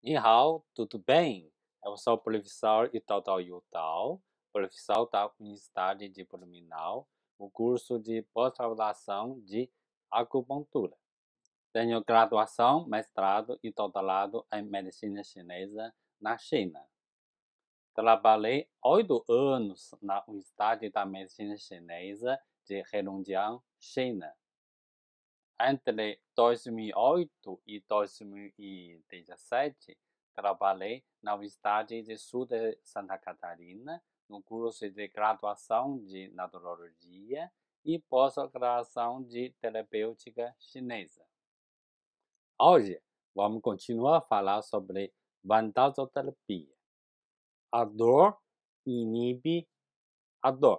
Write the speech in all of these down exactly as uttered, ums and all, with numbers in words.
你好, tudo bem? Eu sou o professor Itautau Yutao, professor da Universidade de Blumenau, no curso de pós-graduação de acupuntura. Tenho graduação, mestrado e doutorado em medicina chinesa na China. Trabalhei oito anos na Universidade da Medicina Chinesa de Heilongjiang, China. Entre dois mil e oito e dois mil e dezessete, trabalhei na Universidade de Sul de Santa Catarina, no curso de graduação de Naturologia e pós-graduação de Terapêutica Chinesa. Hoje, vamos continuar a falar sobre vantazoterapia. A dor inibe a dor.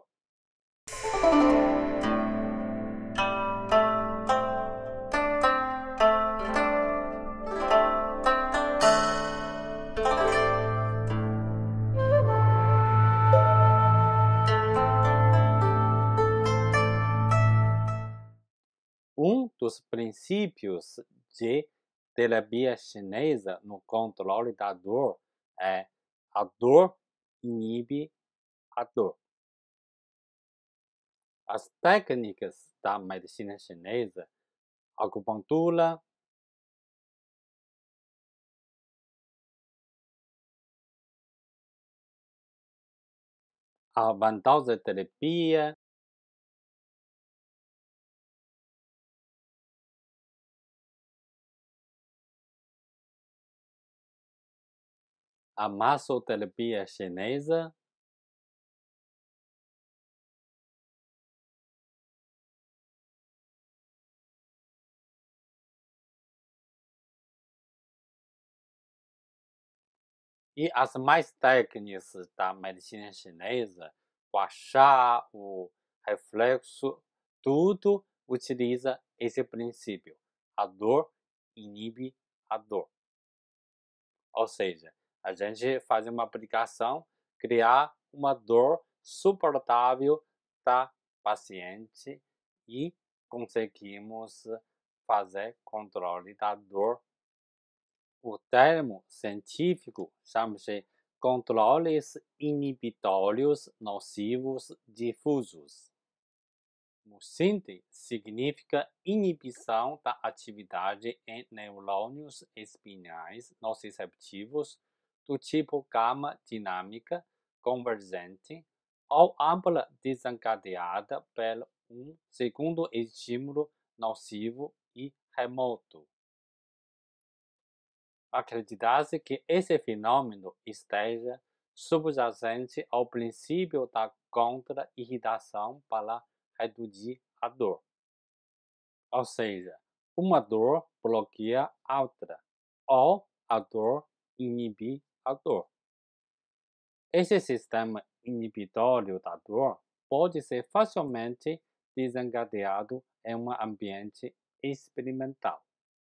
Um dos princípios de terapia chinesa no controle da dor é a dor inibe a dor. As técnicas da medicina chinesa, acupuntura, a vantazoterapia, a massoterapia chinesa, e as mais técnicas da medicina chinesa, o chá, o reflexo, tudo utiliza esse princípio. A dor inibe a dor. Ou seja, a gente faz uma aplicação, criar uma dor suportável para paciente e conseguimos fazer controle da dor. O termo científico chama-se controles inibitórios nocivos difusos. No síntese, significa inibição da atividade em neurônios espinhais nociceptivos do tipo gama dinâmica convergente ou ampla desencadeada por um segundo estímulo nocivo e remoto. Acredita-se que esse fenômeno esteja subjacente ao princípio da contra-irritação para reduzir a dor. Ou seja, uma dor bloqueia a outra, ou a dor inibe a dor. Esse sistema inibitório da dor pode ser facilmente desencadeado em um ambiente experimental.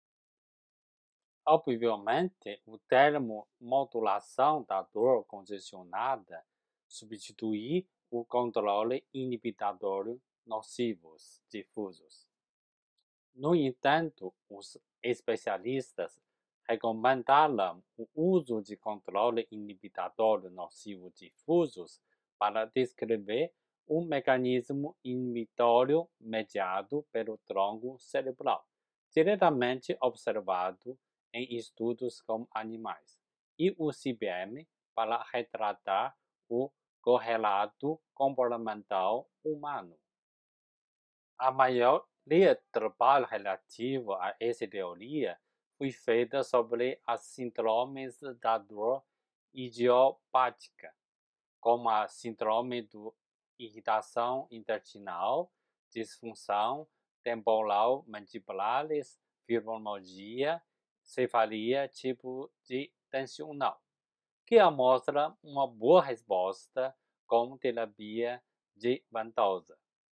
Obviamente, o termo modulação da dor congestionada substitui o controle inibitório nocivos difusos. No entanto, os especialistas recomendaram o uso de controle inibitório nocivo difusos para descrever um mecanismo inibitório mediado pelo tronco cerebral, diretamente observado em estudos com animais, e o C B M para retratar o correlato comportamental humano. A maioria do trabalho relativo a essa teoria foi feita sobre as síndromes da dor idiopática, como a síndrome de irritação intestinal, disfunção temporal mandibulares, fibromialgia, cefalia tipo de tensional, que mostra uma boa resposta com terapia de ventosa.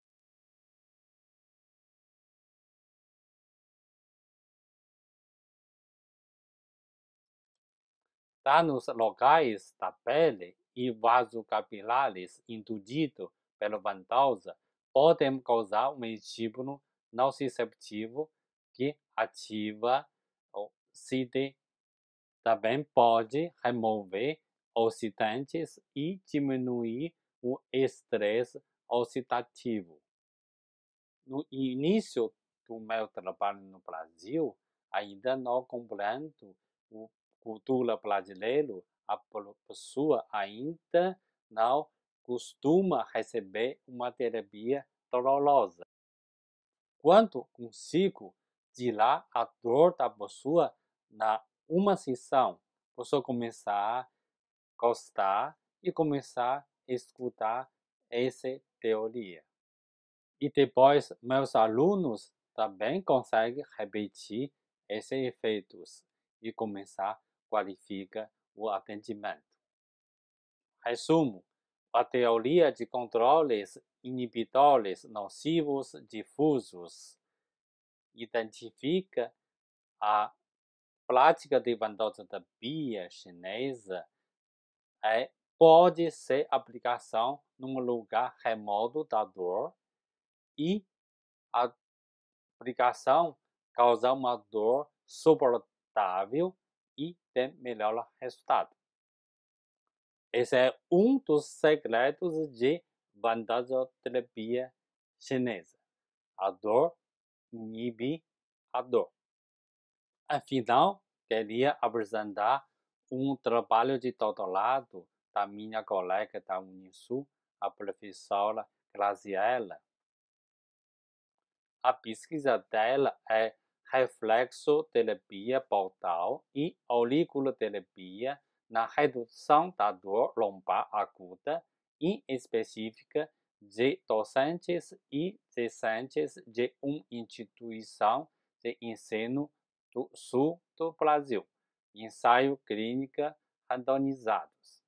Danos locais da pele e vasocapilares induzidos pela ventosa podem causar um estímulo nociceptivo que ativa o C D também pode remover oxidantes e diminuir o estresse oxidativo. No início do meu trabalho no Brasil, ainda não compreendo a cultura brasileira, a pessoa ainda não costuma receber uma terapia dolorosa. Quando consigo tirar a dor da pessoa na uma sessão, posso começar a gostar e começar a escutar essa teoria. E depois, meus alunos também conseguem repetir esses efeitos e começar a qualificar o atendimento. Resumo: a teoria de controles inibidores nocivos difusos identifica a prática de ventoterapia chinesa e pode ser aplicação num lugar remoto da dor e a aplicação causa uma dor suportável e tem melhor resultado. Esse é um dos segredos de ventoterapia chinesa. A dor inibe a dor. Afinal, queria apresentar um trabalho de doutorado da minha colega da Unisul, a professora Graziella. A pesquisa dela é reflexoterapia portal e auriculoterapia na redução da dor lombar aguda, em específica de docentes e discentes de uma instituição de ensino do sul do Brasil. Ensaio clínica randomizados.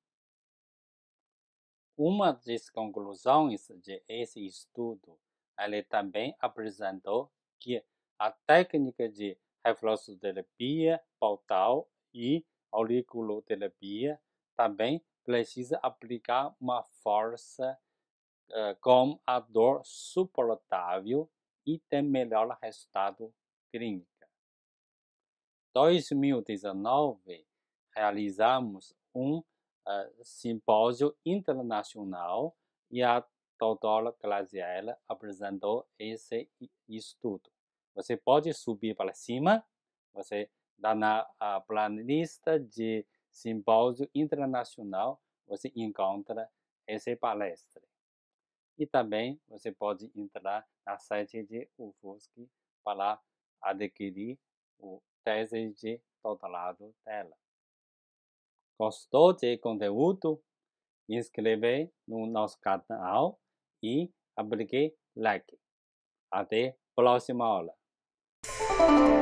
Uma das conclusões desse estudo, ele também apresentou que a técnica de reflexoterapia portal e auriculoterapia também precisa aplicar uma força uh, com a dor suportável e tem melhor resultado clínico. Em dois mil e dezenove, realizamos um uh, simpósio internacional e a doutora Graziella apresentou esse estudo. Você pode subir para cima, você dá na a playlist de simpósio internacional, você encontra essa palestra. E também você pode entrar na site de U F U S C para adquirir o tese de doutorado dela. Gostou do conteúdo? Inscreve no nosso canal e aplique like. Até a próxima aula.